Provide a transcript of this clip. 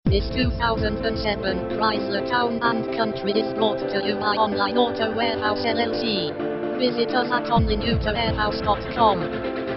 This 2007 Chrysler Town and Country is brought to you by Online Auto Warehouse LLC. Visit us at onlineautowarehouse.com.